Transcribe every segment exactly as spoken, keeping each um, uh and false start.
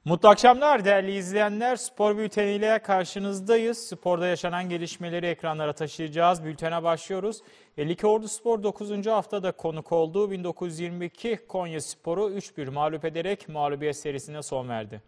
Mutlu akşamlar değerli izleyenler. Spor bülteniyle karşınızdayız. Sporda yaşanan gelişmeleri ekranlara taşıyacağız. Bültene başlıyoruz. Likorduspor dokuzuncu haftada konuk olduğu bin dokuz yüz yirmi iki Konyaspor'u üç bir mağlup ederek mağlubiyet serisine son verdi.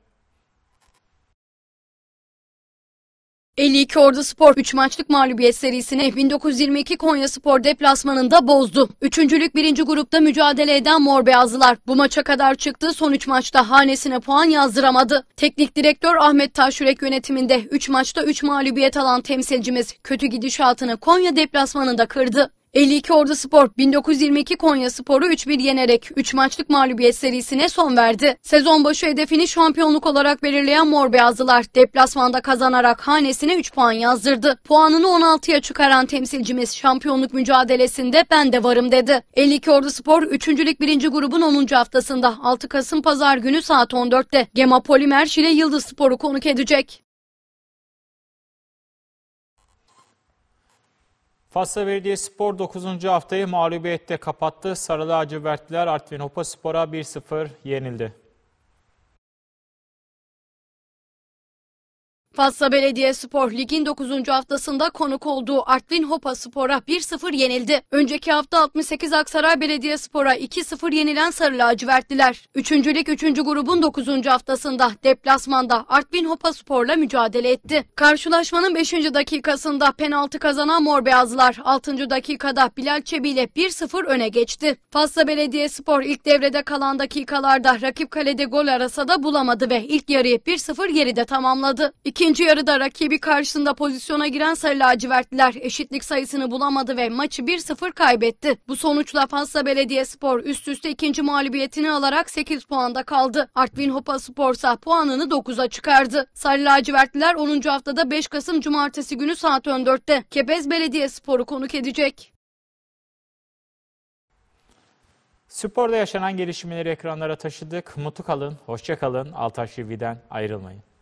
elli iki Orduspor üç maçlık mağlubiyet serisini bin dokuz yüz yirmi iki Konyaspor deplasmanında bozdu. Üçüncülük birinci grupta mücadele eden Mor Beyazlılar bu maça kadar çıktı, son üç maçta hanesine puan yazdıramadı. Teknik direktör Ahmet Taşyürek yönetiminde üç maçta üç mağlubiyet alan temsilcimiz kötü gidişatını Konya deplasmanında kırdı. elli iki Orduspor bin dokuz yüz yirmi iki Konyaspor'u üç bir yenerek üç maçlık mağlubiyet serisine son verdi. Sezon başı hedefini şampiyonluk olarak belirleyen Mor Beyazlılar deplasmanda kazanarak hanesine üç puan yazdırdı. Puanını on altıya çıkaran temsilcimiz şampiyonluk mücadelesinde ben de varım dedi. elli iki Orduspor üçüncülük birinci grubun onuncu haftasında altı Kasım Pazar günü saat on dörtte Gema Polimer Şile Yıldızspor'u konuk edecek. Fatsa Belediyespor dokuzuncu haftayı mağlubiyette kapattı. Sarı lacivertliler Artvin Hopaspor'a bir sıfır yenildi. Fatsa Belediyespor ligin dokuzuncu haftasında konuk olduğu Artvin Hopaspor'a bir sıfır yenildi. Önceki hafta altmış sekiz Aksaray Belediyespor'a iki sıfır yenilen Sarı lacivertliler. Üçüncülük üçüncü grubun dokuzuncu haftasında deplasmanda Artvin Hopaspor'la mücadele etti. Karşılaşmanın beşinci dakikasında penaltı kazanan Mor Beyazlılar altıncı dakikada Bilal Çebi ile bir sıfır öne geçti. Fatsa Belediyespor ilk devrede kalan dakikalarda rakip kalede gol arasa da bulamadı ve ilk yarıyı bir sıfır geride tamamladı. İkinci yarıda rakibi karşısında pozisyona giren Sarı lacivertliler eşitlik sayısını bulamadı ve maçı bir sıfır kaybetti. Bu sonuçla Fatsa Belediyespor üst üste ikinci mağlubiyetini alarak sekiz puanda kaldı. Artvin Hopaspor ise puanını dokuza çıkardı. Sarı lacivertliler onuncu haftada beş Kasım Cumartesi günü saat on dörtte Kepez Belediyespor'u konuk edecek. Sporda yaşanan gelişmeleri ekranlara taşıdık. Mutlu kalın, hoşça kalın. Altaş T V'den ayrılmayın.